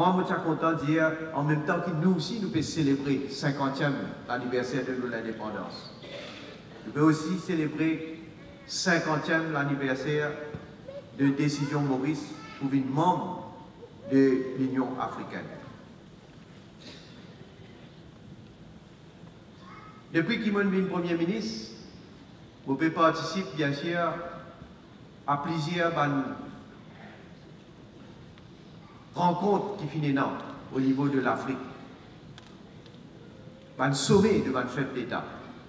moi, je suis content de dire, en même temps que nous aussi, nous pouvons célébrer le 50e anniversaire de l'indépendance. Nous pouvons aussi célébrer le 50e anniversaire de décision Maurice pour une membre de l'Union africaine. Depuis qu'il m'a devenu Premier ministre, je peux participer, bien sûr, à plusieurs rencontres qui finissent au niveau de l'Afrique. Un sommet devant le chef d'État.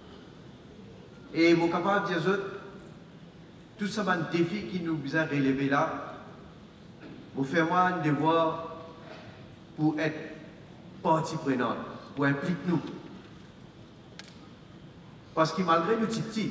Et je suis capable de dire tout ça, c'est un défi qui nous a relevé là. Je fais moi un devoir pour être partie prenante, pour impliquer nous. Parce que malgré nous petits,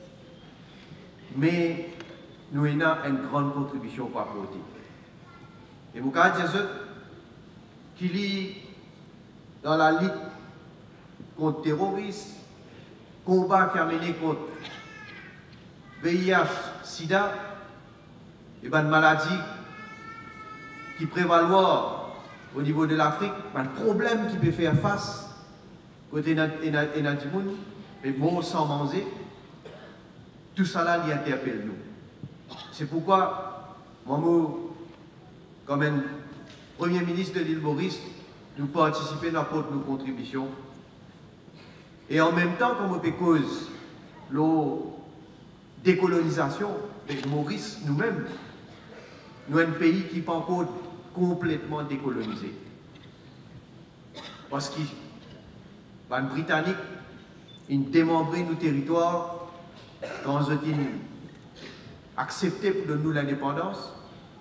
mais nous avons une grande contribution pour apporter. Et je veux dire qu'il est dans la lutte contre le terrorisme, combat qui a mené contre VIH, SIDA, et une maladie qui prévaloir au niveau de l'Afrique, un problème qui peut faire face côté Nadimoun, mais bon sans manger, tout ça là, il interpelle nous. C'est pourquoi, moi, comme un Premier ministre de l'île Maurice, nous participons à nos contributions. Et en même temps, comme on cause la décolonisation de Maurice, nous-mêmes, nous sommes un pays qui n'est pas encore complètement décolonisé. Parce que les Britanniques, ils démembré nos territoires quand ils ont accepté pour nous l'indépendance.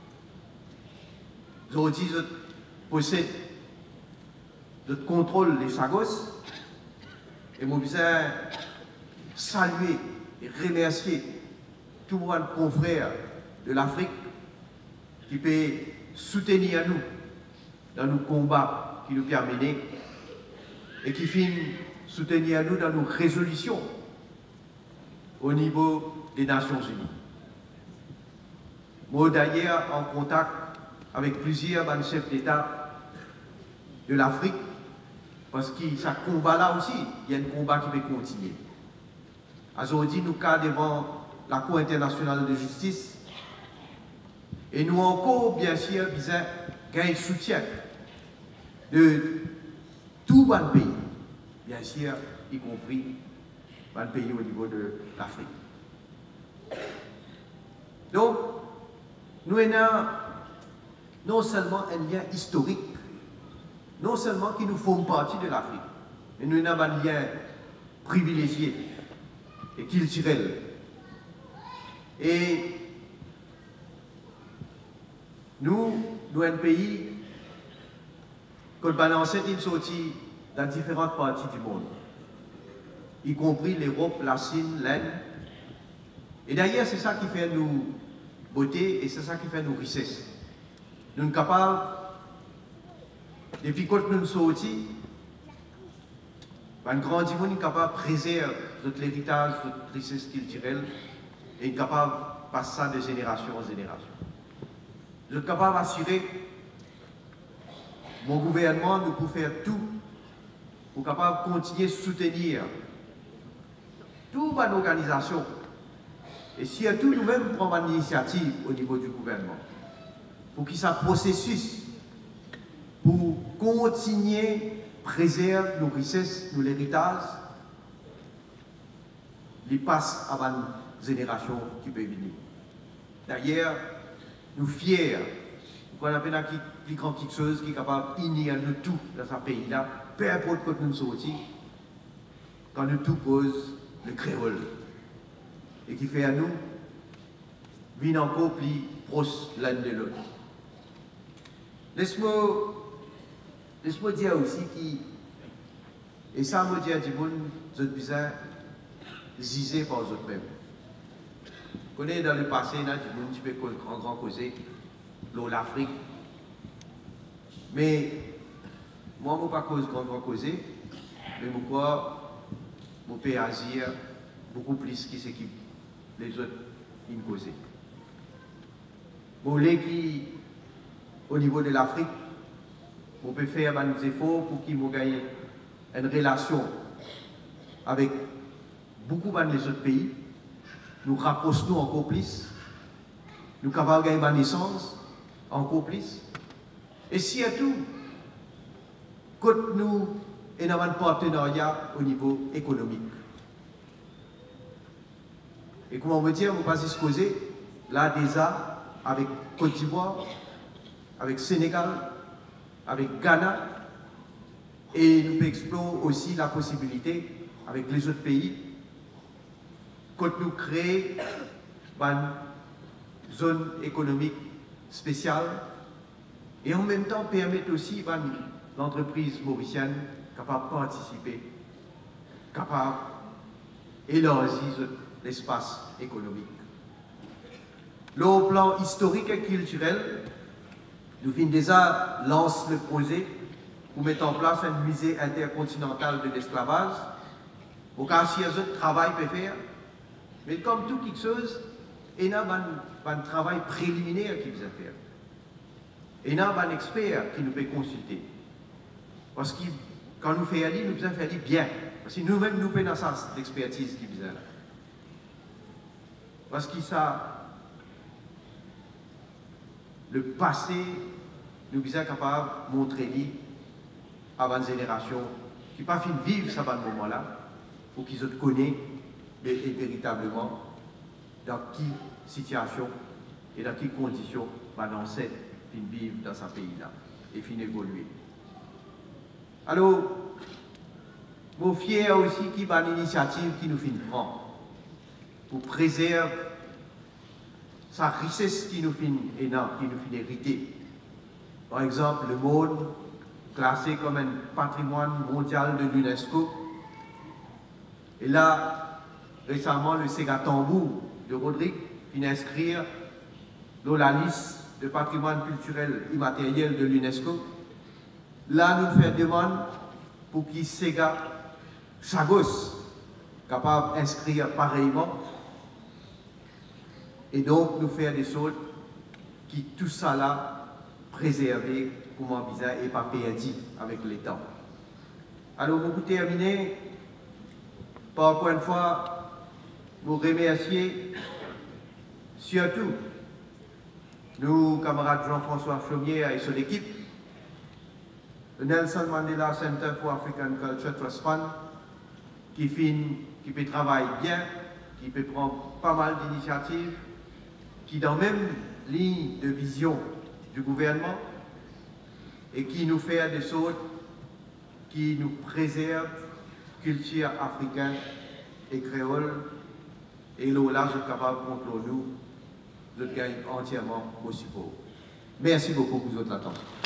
Ils ont dit qu'ils possèdent le contrôle des Sagos. Et je veux saluer et remercier tous nos confrères de l'Afrique qui peut soutenir nous dans nos combats qui nous permettent et qui finissent soutenir nous dans nos résolutions au niveau des Nations Unies. Moi d'ailleurs en contact avec plusieurs chefs d'État de l'Afrique parce que ce combat-là aussi, il y a un combat qui peut continuer. Aujourd'hui, nous sommes devant la Cour internationale de justice et nous encore, bien sûr, besoin d'un soutien de tout le pays, bien sûr, y compris le pays au niveau de l'Afrique. Donc, nous avons non seulement un lien historique, non seulement qui nous font partie de l'Afrique, mais nous avons un lien privilégié et culturel. Et nous sommes un pays que balancer une sortie dans différentes parties du monde, y compris l'Europe, la Chine, l'Inde. Et d'ailleurs, c'est ça qui fait nous beauté et c'est ça qui fait nos richesses. Nous sommes capables, depuis que nous sommes sortis, un grand monde est capable de préserver notre héritage, notre richesse culturelle et est capable de passer ça de génération en génération. Je suis capable d'assurer mon gouvernement de pour faire tout pour capable continuer à soutenir toute une organisation et surtout nous-mêmes prendre une initiative au niveau du gouvernement pour qu'il y ait un processus pour continuer à préserver nos richesses, nos héritages, les passe à une génération qui peut venir. D'ailleurs, nous fiers, nous avons une plus grande chose qui est capable d'unir nous tous dans ce pays-là, peu importe quand nous sortis, quand nous tous pose le créole. Et qui fait à nous vivre encore plus proches l'un de l'autre. Laisse-moi dire aussi que, et ça me dit à du monde, vous êtes besoin ziser par vous-mêmes. Vous connaissez dans le passé, là, du monde, tu peux grand causer l'Afrique. Mais moi, je ne pas cause grand causer, mais je peux agir beaucoup plus que ce que les autres me causaient. Bon, qui, au niveau de l'Afrique, on peut faire des efforts pour qu'ils gagnent une relation avec beaucoup des autres pays. Nous rapprochons encore plus. Nous sommes capables de gagner une naissance encore plus. Et surtout, quand nous avons un partenariat au niveau économique. Et comment on veut dire, on ne peut pas se poser là déjà avec Côte d'Ivoire, avec Sénégal, avec Ghana, et nous explorons aussi la possibilité avec les autres pays quand nous créons une zone économique spéciale et en même temps permettre aussi l'entreprise mauricienne capable de participer, capable d'élargir l'espace économique. Au plan historique et culturel, nous avons déjà lancé le projet pour mettre en place un musée intercontinental de l'esclavage. Au cas où il y a un travail à faire, mais comme tout quelque chose, il y a un travail préliminaire qui vous a faire. Il y a un expert qui nous peut consulter. Parce que quand nous faisons aller, nous devons faire bien. Parce que nous-mêmes, nous avons ça, l'expertise qui vous a là. Parce que ça, le passé, nous sommes capables de montrer à la génération qui n'a pas fini de vivre ce moment-là, pour qu'ils connaissent véritablement dans quelle situation et dans quelles conditions nos ancêtres vivent dans ce pays-là et finissent évoluer. Alors, je suis fier aussi qu'il y a une initiative qui nous prend pour préserver sa richesse qui nous hériter. Par exemple, le monde classé comme un patrimoine mondial de l'UNESCO. Et là, récemment, le Sega Tambour de Rodrigue vient inscrire dans la liste de patrimoine culturel immatériel de l'UNESCO. Là, nous faisons demande pour qu'il Sega Chagos capable d'inscrire pareillement. Et donc, nous faire des choses qui, tout ça là, préserver pour mon visa et pas perdu avec le temps. Alors, pour terminer, par encore une fois, vous remercier surtout nos camarades Jean-François Chaumier et son équipe, le Nelson Mandela Center for African Culture Trust Fund, qui peut travailler bien, qui peut prendre pas mal d'initiatives, qui dans la même ligne de vision du gouvernement et qui nous fait des choses qui nous préservent culture africaine et créole. Et là, je suis capable de contre nous, de gagner entièrement au support. Merci beaucoup pour votre attention.